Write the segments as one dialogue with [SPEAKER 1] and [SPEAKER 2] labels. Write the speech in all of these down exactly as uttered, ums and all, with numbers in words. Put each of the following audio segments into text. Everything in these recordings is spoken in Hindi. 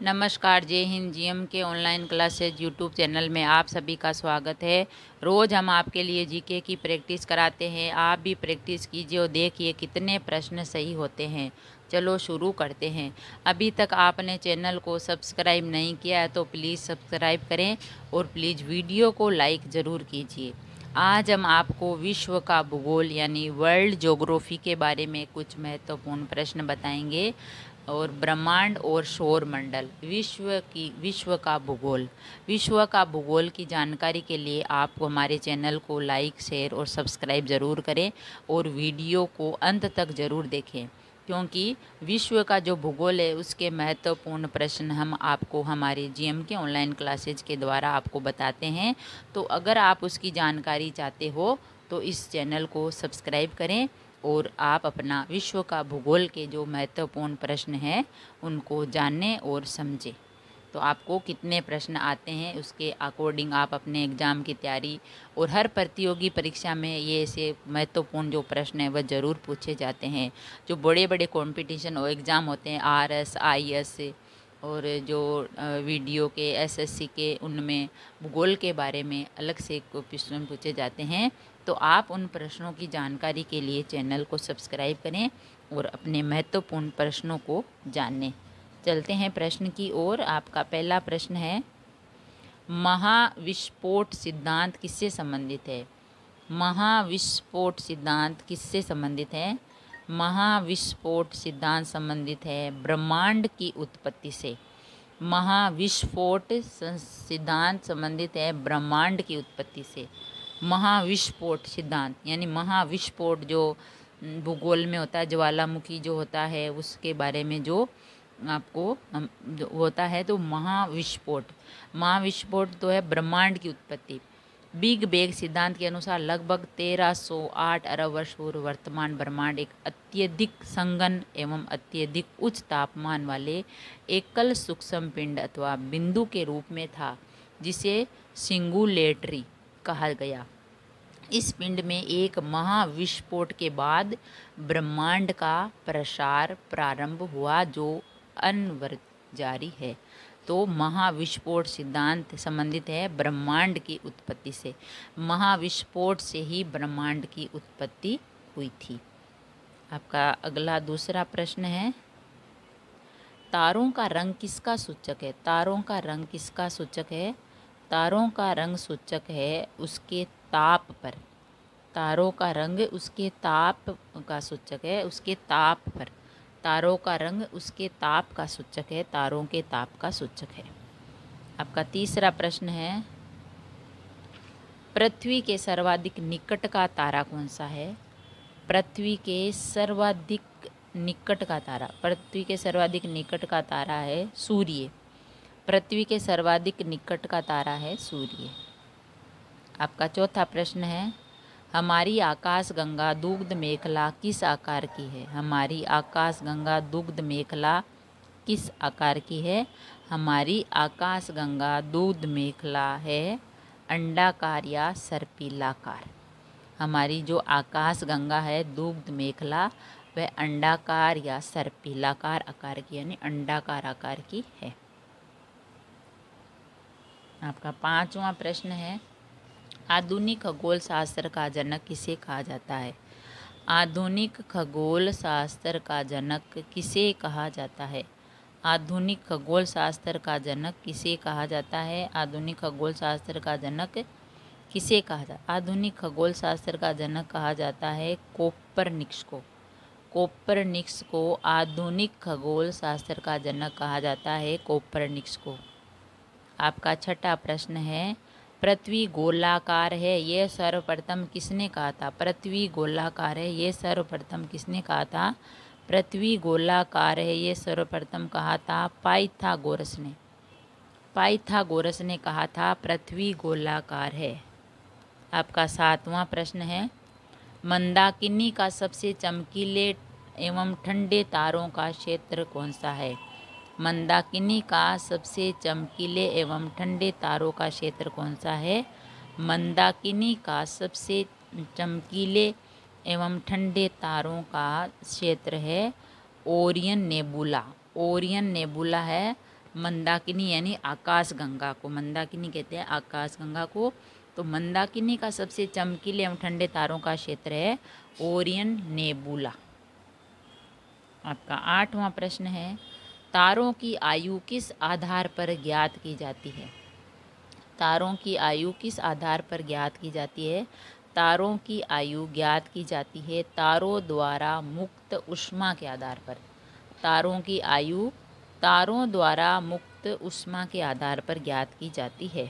[SPEAKER 1] नमस्कार, जय हिंद। जीएम के ऑनलाइन क्लासेज यूट्यूब चैनल में आप सभी का स्वागत है। रोज़ हम आपके लिए जीके की प्रैक्टिस कराते हैं। आप भी प्रैक्टिस कीजिए और देखिए कितने प्रश्न सही होते हैं। चलो शुरू करते हैं। अभी तक आपने चैनल को सब्सक्राइब नहीं किया है तो प्लीज़ सब्सक्राइब करें और प्लीज़ वीडियो को लाइक ज़रूर कीजिए। आज हम आपको विश्व का भूगोल यानी वर्ल्ड ज्योग्राफी के बारे में कुछ महत्वपूर्ण प्रश्न बताएंगे। और ब्रह्मांड और सौर मंडल, विश्व की विश्व का भूगोल विश्व का भूगोल की जानकारी के लिए आप हमारे चैनल को लाइक, शेयर और सब्सक्राइब ज़रूर करें और वीडियो को अंत तक ज़रूर देखें, क्योंकि विश्व का जो भूगोल है उसके महत्वपूर्ण प्रश्न हम आपको हमारे जीएम के ऑनलाइन क्लासेज के द्वारा आपको बताते हैं। तो अगर आप उसकी जानकारी चाहते हो तो इस चैनल को सब्सक्राइब करें और आप अपना विश्व का भूगोल के जो महत्वपूर्ण प्रश्न हैं उनको जानें और समझें। तो आपको कितने प्रश्न आते हैं उसके अकॉर्डिंग आप अपने एग्ज़ाम की तैयारी और हर प्रतियोगी परीक्षा में ये ऐसे महत्वपूर्ण जो प्रश्न हैं वह ज़रूर पूछे जाते हैं। जो बड़े बड़े कंपटीशन और एग्ज़ाम होते हैं, आर एस आई एस और जो वीडियो के एसएससी के, उनमें भूगोल के बारे में अलग से क्वेश्चन पूछे जाते हैं। तो आप उन प्रश्नों की जानकारी के लिए चैनल को सब्सक्राइब करें और अपने महत्वपूर्ण प्रश्नों को जानें। चलते हैं प्रश्न की ओर। आपका पहला प्रश्न है, महाविस्फोट सिद्धांत किससे संबंधित है? महाविस्फोट सिद्धांत किससे संबंधित है? महाविस्फोट सिद्धांत संबंधित है ब्रह्मांड की उत्पत्ति से। महाविस्फोट सिद्धांत संबंधित है ब्रह्मांड की उत्पत्ति से। महाविस्फोट सिद्धांत यानी महाविस्फोट जो भूगोल में होता है, ज्वालामुखी जो होता है उसके बारे में जो आपको जो होता है, तो महाविस्फोट महाविस्फोट तो है ब्रह्मांड की उत्पत्ति। बिग बैंग सिद्धांत के अनुसार लगभग तेरह सौ आठ अरब वर्ष पूर्व वर्तमान ब्रह्मांड एक अत्यधिक संघन एवं अत्यधिक उच्च तापमान वाले एकल सूक्ष्म पिंड अथवा बिंदु के रूप में था, जिसे सिंगुलेटरी कहा गया। इस पिंड में एक महाविस्फोट के बाद ब्रह्मांड का प्रसार प्रारंभ हुआ जो अनवरत जारी है। तो महाविस्फोट सिद्धांत संबंधित है ब्रह्मांड की उत्पत्ति से। महाविस्फोट से ही ब्रह्मांड की उत्पत्ति हुई थी। आपका अगला दूसरा प्रश्न है, तारों का रंग किसका सूचक है? तारों का रंग किसका सूचक है? तारों का रंग सूचक है उसके ताप पर। तारों का रंग उसके ताप का सूचक है, उसके ताप पर। तारों का रंग उसके ताप का सूचक है, तारों के ताप का सूचक है। आपका तीसरा प्रश्न है, पृथ्वी के सर्वाधिक निकट का तारा कौन सा है? पृथ्वी के सर्वाधिक निकट का तारा पृथ्वी के सर्वाधिक निकट का तारा है सूर्य। पृथ्वी के सर्वाधिक निकट का तारा है सूर्य। आपका चौथा प्रश्न है, हमारी आकाश गंगा दुग्ध मेखला किस आकार की है? हमारी आकाश गंगा दुग्ध मेखला किस आकार की है? हमारी आकाश गंगा दुग्ध मेखला है अंडाकार या सर्पिलाकार। हमारी जो आकाश गंगा है दुग्ध मेखला वह अंडाकार या सर्पिलाकार आकार की यानी अंडाकार आकार की है। आपका पांचवा प्रश्न है, आधुनिक खगोल शास्त्र का जनक किसे कहा जाता है? आधुनिक खगोल शास्त्र का जनक किसे कहा जाता है? आधुनिक खगोल शास्त्र का जनक किसे कहा जाता है? आधुनिक खगोल शास्त्र का जनक किसे कहा जाता? आधुनिक खगोल शास्त्र का जनक कहा जाता है कोपरनिकस को। कोपरनिकस को आधुनिक खगोल शास्त्र का जनक कहा जाता है, कोपरनिकस को। आपका छठा प्रश्न है, पृथ्वी गोलाकार है ये सर्वप्रथम किसने कहा था? पृथ्वी गोलाकार है ये सर्वप्रथम किसने कहा था? पृथ्वी गोलाकार है ये सर्वप्रथम कहा था पाइथागोरस ने। पाइथागोरस ने कहा था पृथ्वी गोलाकार है। आपका सातवां प्रश्न है, मंदाकिनी का सबसे चमकीले एवं ठंडे तारों का क्षेत्र कौन सा है? मंदाकिनी का सबसे चमकीले एवं ठंडे तारों का क्षेत्र कौन सा है? मंदाकिनी का सबसे चमकीले एवं ठंडे तारों का क्षेत्र है ओरियन नेबुला। ओरियन नेबुला है मंदाकिनी यानी आकाश गंगा को, मंदाकिनी कहते हैं आकाश गंगा को। तो मंदाकिनी का सबसे चमकीले एवं ठंडे तारों का क्षेत्र है ओरियन नेबुला। आपका आठवां प्रश्न है, तारों की आयु किस आधार पर ज्ञात की जाती है? तारों की आयु किस आधार पर ज्ञात की जाती है? तारों की आयु ज्ञात की जाती है तारों द्वारा मुक्त ऊष्मा के आधार पर। तारों की आयु तारों द्वारा मुक्त ऊष्मा के आधार पर ज्ञात की जाती है।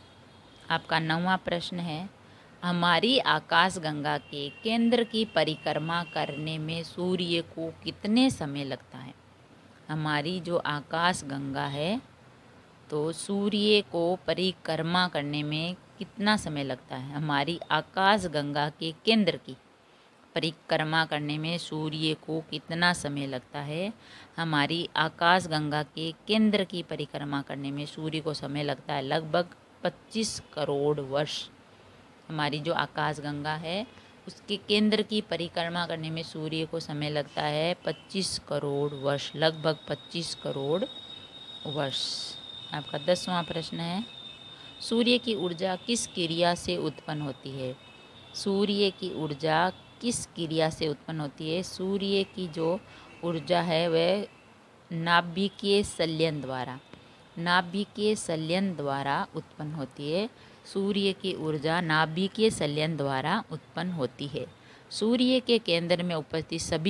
[SPEAKER 1] आपका नौवां प्रश्न है, हमारी आकाशगंगा के केंद्र की परिक्रमा करने में सूर्य को कितने समय लगता है? हमारी जो आकाशगंगा है तो सूर्य को परिक्रमा करने में कितना समय लगता है? हमारी आकाशगंगा के केंद्र की परिक्रमा करने में सूर्य को कितना समय लगता है? हमारी आकाशगंगा के केंद्र की परिक्रमा करने में सूर्य को समय लगता है लगभग पच्चीस करोड़ वर्ष। हमारी जो आकाशगंगा है उसके केंद्र की परिक्रमा करने में सूर्य को समय लगता है पच्चीस करोड़ वर्ष, लगभग पच्चीस करोड़ वर्ष। आपका दसवां प्रश्न है, सूर्य की ऊर्जा किस क्रिया से उत्पन्न होती है? सूर्य की ऊर्जा किस क्रिया से उत्पन्न होती है? सूर्य की जो ऊर्जा है वह नाभिकीय संलयन द्वारा नाभिकीय संलयन द्वारा उत्पन्न होती है। सूर्य की ऊर्जा नाभिकीय संलयन द्वारा उत्पन्न होती है। सूर्य के केंद्र में उपस्थित सभी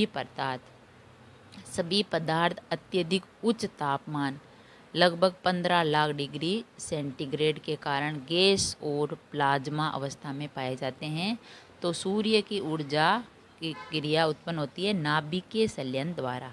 [SPEAKER 1] पदार्थ सभी पदार्थ अत्यधिक उच्च तापमान लगभग पंद्रह लाख डिग्री सेंटीग्रेड के कारण गैस और प्लाज्मा अवस्था में पाए जाते हैं। तो सूर्य की ऊर्जा की क्रिया उत्पन्न होती है नाभिकीय संलयन द्वारा।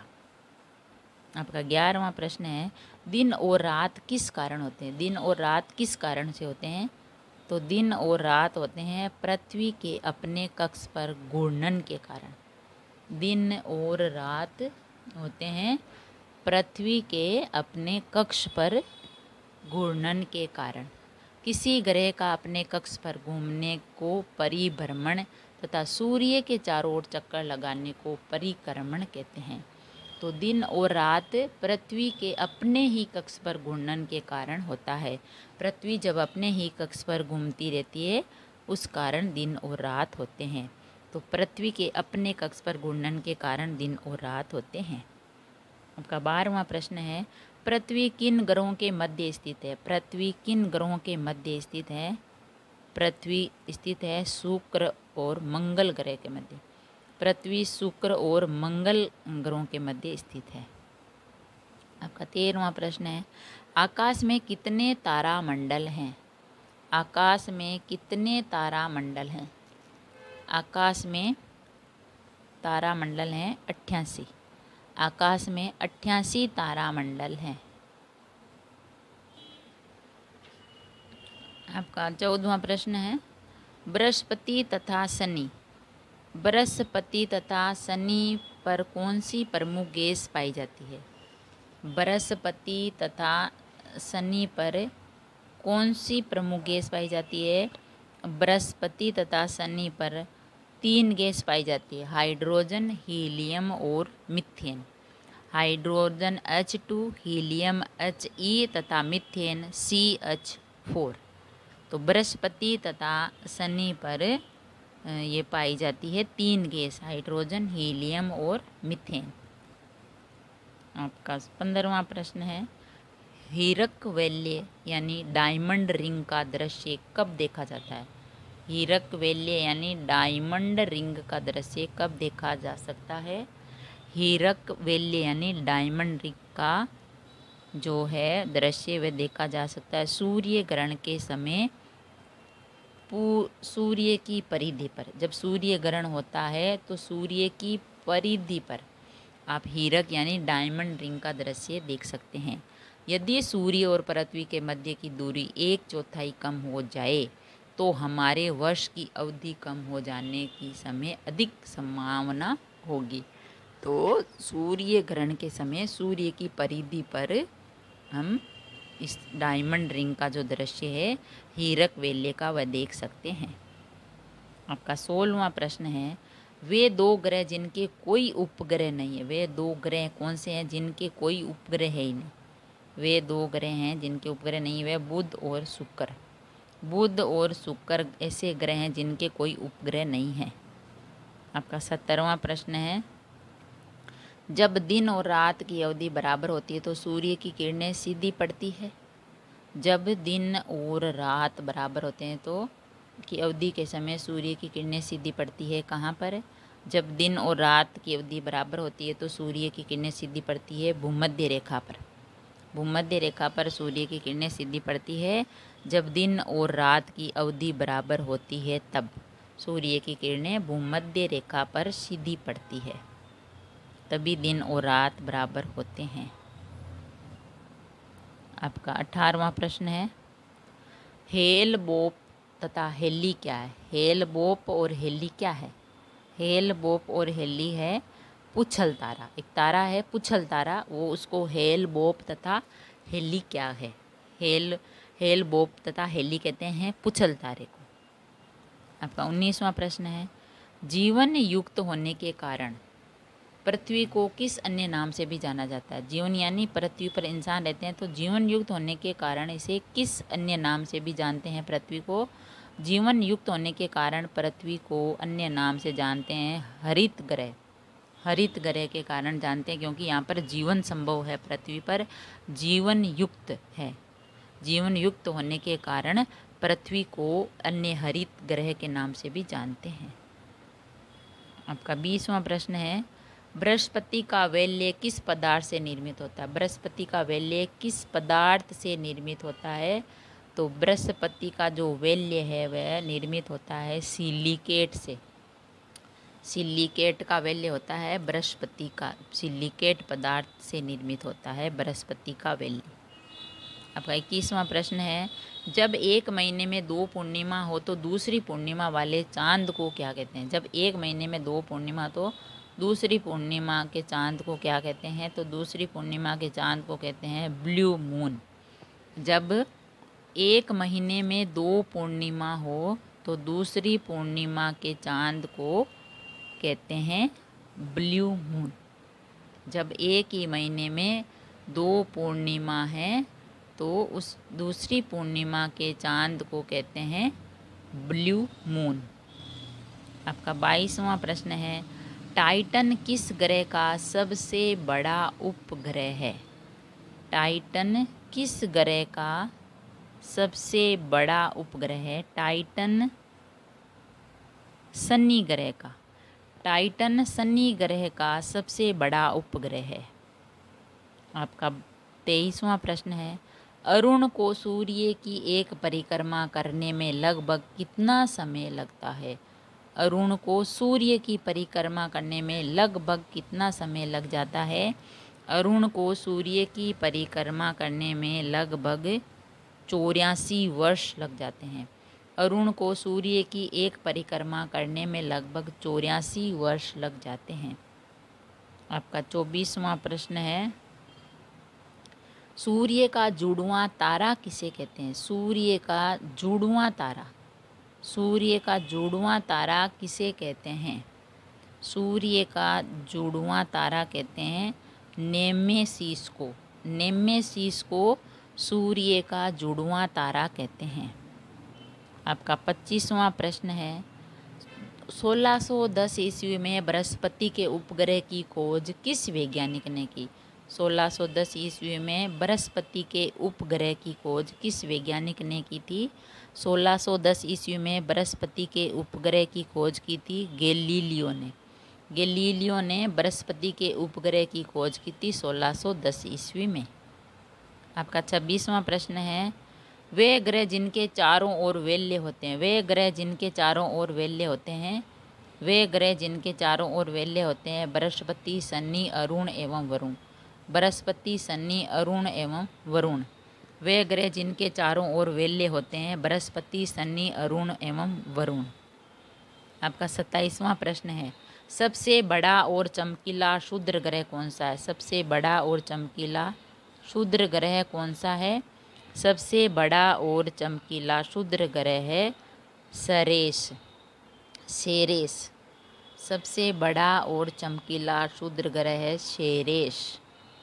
[SPEAKER 1] आपका ग्यारहवां प्रश्न है, दिन और रात किस कारण होते हैं? दिन और रात किस कारण से होते हैं? तो दिन और रात होते हैं पृथ्वी के अपने कक्ष पर घूर्णन के कारण। दिन और रात होते हैं पृथ्वी के अपने कक्ष पर घूर्णन के कारण। किसी ग्रह का अपने कक्ष पर घूमने को परिभ्रमण तथा सूर्य के चारों ओर चक्कर लगाने को परिक्रमण कहते हैं। तो दिन और रात पृथ्वी के अपने ही कक्ष पर घूर्णन के कारण होता है। पृथ्वी जब अपने ही कक्ष पर घूमती रहती है उस कारण दिन और रात होते हैं। तो पृथ्वी के अपने कक्ष पर घूर्णन के कारण दिन और रात होते हैं। आपका बारहवां प्रश्न है, पृथ्वी किन ग्रहों के मध्य स्थित है? पृथ्वी किन ग्रहों के मध्य स्थित है? पृथ्वी स्थित है शुक्र और मंगल ग्रह के मध्य। पृथ्वी शुक्र और मंगल ग्रहों के मध्य स्थित है। आपका तेरहवां प्रश्न है, आकाश में कितने तारामंडल हैं? आकाश में कितने तारामंडल हैं? आकाश में तारामंडल हैं अट्ठासी। आकाश में अट्ठासी तारामंडल हैं। आपका चौदहवां प्रश्न है, बृहस्पति तथा शनि बृहस्पति तथा शनि पर कौन सी प्रमुख गैस पाई जाती है? बृहस्पति तथा शनि पर कौन सी प्रमुख गैस पाई जाती है? बृहस्पति तथा शनि पर तीन गैस पाई जाती है, हाइड्रोजन, हीलियम और methane. Hydrogen H two, helium H E तथा मीथेन सी एच फोर। तो बृहस्पति तथा शनि पर ये पाई जाती है तीन गैस, हाइड्रोजन, हीलियम और मीथेन। आपका पंद्रहवां प्रश्न है, हीरक वैल्य यानी डायमंड रिंग का दृश्य कब देखा जाता है? हीरक वैल्य यानी डायमंड रिंग का दृश्य कब देखा जा सकता है? हीरक वैल्य यानी डायमंड रिंग का जो है दृश्य वह देखा जा सकता है सूर्य ग्रहण के समय सूर्य की परिधि पर। जब सूर्य ग्रहण होता है तो सूर्य की परिधि पर आप हीरक यानी डायमंड रिंग का दृश्य देख सकते हैं। यदि सूर्य और पृथ्वी के मध्य की दूरी एक चौथाई कम हो जाए तो हमारे वर्ष की अवधि कम हो जाने की समय अधिक संभावना होगी। तो सूर्य ग्रहण के समय सूर्य की परिधि पर हम इस डायमंड रिंग का जो दृश्य है हीरक वैल्य का वह देख सकते हैं। आपका सोलहवां प्रश्न है, वे दो ग्रह जिनके कोई उपग्रह नहीं है, वे दो ग्रह कौन से हैं जिनके कोई उपग्रह है ही नहीं? वे दो ग्रह हैं जिनके उपग्रह नहीं हुए, बुध और शुक्र। बुध और शुक्र ऐसे ग्रह हैं जिनके कोई उपग्रह नहीं है। आपका सत्तरवां प्रश्न है, जब दिन और रात की अवधि बराबर होती है तो सूर्य की किरणें सीधी पड़ती है। जब दिन और रात बराबर होते हैं तो की अवधि के समय सूर्य की किरणें सीधी पड़ती है। कहाँ पर? जब दिन और रात की अवधि बराबर होती है तो सूर्य की किरणें सीधी पड़ती है भूमध्य रेखा पर। भूमध्य रेखा पर सूर्य की किरणें सीधी पड़ती है। जब दिन और रात की अवधि बराबर होती है तब सूर्य की किरणें भूमध्य रेखा पर सीधी पड़ती है, तभी दिन और रात बराबर होते हैं। आपका अठारहवां प्रश्न है, हेल बोप तथा हेली क्या है? हेल बोप और हेली क्या है? हेल बोप और हेली है पुच्छल तारा। एक तारा है पुच्छल तारा, वो उसको हेल बोप तथा हेली क्या है? हेल हेल बोप तथा हेली कहते हैं पुच्छल तारे को। आपका उन्नीसवां प्रश्न है, जीवन युक्त होने के कारण पृथ्वी को किस अन्य नाम से भी जाना जाता है? जीवन यानी पृथ्वी पर इंसान रहते हैं तो जीवन युक्त होने के कारण इसे किस अन्य नाम से भी जानते हैं? पृथ्वी को जीवन युक्त होने के कारण पृथ्वी को अन्य नाम से जानते हैं हरित ग्रह। हरित ग्रह के कारण जानते हैं क्योंकि यहाँ पर जीवन संभव है, पृथ्वी पर जीवन युक्त है। जीवन युक्त होने के कारण पृथ्वी को अन्य हरित ग्रह के नाम से भी जानते हैं। आपका बीसवां प्रश्न है, बृहस्पति का वैल्य किस पदार्थ से निर्मित होता है? बृहस्पति का वैल्य किस पदार्थ से निर्मित होता है? तो बृहस्पति का जो वैल्य है वह निर्मित होता है सिलिकेट से। सिलिकेट का वैल्य होता है बृहस्पति का, सिलिकेट पदार्थ से निर्मित होता है बृहस्पति का वैल्य। आपका इक्कीसवां प्रश्न है, जब एक महीने में दो पूर्णिमा हो तो दूसरी पूर्णिमा वाले चांद को क्या कहते हैं? जब एक महीने में दो पूर्णिमा तो दूसरी पूर्णिमा के चांद को क्या कहते हैं? तो दूसरी पूर्णिमा के चांद को कहते हैं ब्लू मून। जब एक महीने में दो पूर्णिमा हो तो दूसरी पूर्णिमा के चांद को कहते हैं ब्लू मून। जब एक ही महीने में दो पूर्णिमा है तो उस दूसरी पूर्णिमा के चांद को कहते हैं ब्लू मून। आपका बाईसवां प्रश्न है, टाइटन किस ग्रह का सबसे बड़ा उपग्रह है? टाइटन किस ग्रह का सबसे बड़ा उपग्रह है? टाइटन शनि ग्रह का। टाइटन शनि ग्रह का सबसे बड़ा उपग्रह है। आपका तेईसवां प्रश्न है, अरुण को सूर्य की एक परिक्रमा करने में लगभग कितना समय लगता है? अरुण को सूर्य की परिक्रमा करने में लगभग कितना समय लग जाता है? अरुण को सूर्य की परिक्रमा करने में लगभग चौरासी वर्ष लग जाते हैं। अरुण को सूर्य की एक परिक्रमा करने में लगभग चौरासी वर्ष लग जाते हैं। आपका चौबीसवां प्रश्न है, सूर्य का जुड़वां तारा किसे कहते हैं? सूर्य का जुड़वां तारा। सूर्य का जुड़वां तारा किसे कहते हैं? सूर्य का जुड़वां तारा कहते हैं नेमेसिस को। नेमेसिस को सूर्य का जुड़वां तारा कहते हैं। आपका पच्चीसवां प्रश्न है, सोलह सौ दस ईस्वी में बृहस्पति के उपग्रह की खोज किस वैज्ञानिक ने की? सोलह सौ दस ईस्वी में बृहस्पति के उपग्रह की खोज किस वैज्ञानिक ने की थी? सोलह सौ दस ईस्वी में बृहस्पति के उपग्रह की खोज की थी गैलीलियो ने। गैलीलियो ने बृहस्पति के उपग्रह की खोज की थी सोलह सौ दस ईस्वी में। आपका छब्बीसवां प्रश्न है, वे ग्रह जिनके चारों ओर वैल्य होते हैं। वे ग्रह जिनके चारों ओर वैल्य होते हैं वे ग्रह जिनके चारों ओर वैल्य होते हैं बृहस्पति, शनि, अरुण एवं वरुण। बृहस्पति, शनि, अरुण एवं वरुण। वे ग्रह जिनके चारों ओर वैल्य होते हैं बृहस्पति, शनि, अरुण एवं वरुण। आपका सत्ताईसवां प्रश्न है, सबसे बड़ा और चमकीला क्षुद्र ग्रह कौन सा है? सबसे बड़ा और चमकीला क्षुद्र ग्रह कौन सा है? सबसे बड़ा और चमकीला क्षुद्र ग्रह है सरेस सेरेस। सबसे बड़ा और चमकीला क्षुद्र ग्रह है सेरेस।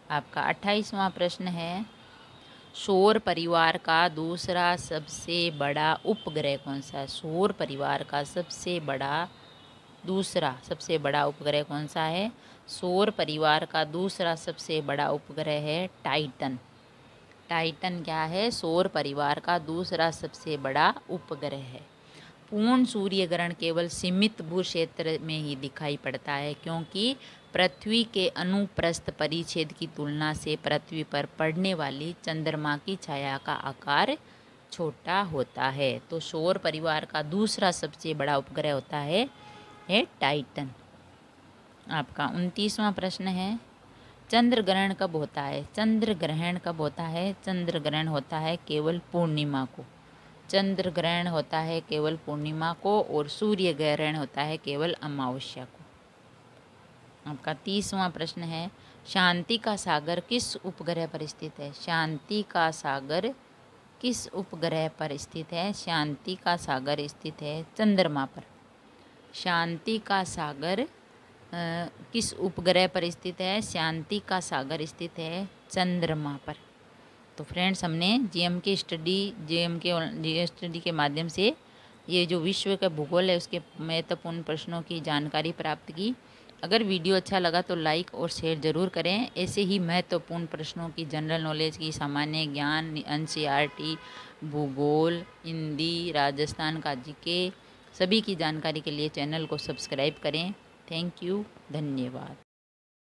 [SPEAKER 1] आपका अट्ठाईसवां प्रश्न है, सौर परिवार का दूसरा सबसे बड़ा उपग्रह कौन सा है? सौर परिवार का सबसे बड़ा दूसरा सबसे बड़ा उपग्रह कौन सा है? सौर परिवार का दूसरा सबसे बड़ा उपग्रह है टाइटन। टाइटन क्या है? सौर परिवार का दूसरा सबसे बड़ा उपग्रह है। पूर्ण सूर्य ग्रहण केवल सीमित भू क्षेत्र में ही दिखाई पड़ता है, क्योंकि पृथ्वी के अनुप्रस्थ परिच्छेद की तुलना से पृथ्वी पर पड़ने वाली चंद्रमा की छाया का आकार छोटा होता है। तो सौर परिवार का दूसरा सबसे बड़ा उपग्रह होता है है टाइटन। आपका उनतीसवां प्रश्न है, चंद्र ग्रहण कब होता है? चंद्र ग्रहण कब होता है? चंद्र ग्रहण होता है केवल पूर्णिमा को। चंद्र ग्रहण होता है केवल पूर्णिमा को और सूर्य ग्रहण होता है केवल अमावस्या को। आपका तीसवां प्रश्न है, शांति का सागर किस उपग्रह पर स्थित है? शांति का सागर किस उपग्रह पर स्थित है? शांति का सागर स्थित है चंद्रमा पर। शांति का सागर आ, किस उपग्रह पर स्थित है? शांति का सागर स्थित है चंद्रमा पर। तो फ्रेंड्स, हमने जीएम के स्टडी जीएम के जी स्टडी के माध्यम से ये जो विश्व का भूगोल है उसके महत्वपूर्ण प्रश्नों की जानकारी प्राप्त की। अगर वीडियो अच्छा लगा तो लाइक और शेयर ज़रूर करें। ऐसे ही महत्वपूर्ण प्रश्नों की, जनरल नॉलेज की, सामान्य ज्ञान, एनसीईआरटी, भूगोल, हिंदी, राजस्थान का जीके, सभी की जानकारी के लिए चैनल को सब्सक्राइब करें। थैंक यू, धन्यवाद।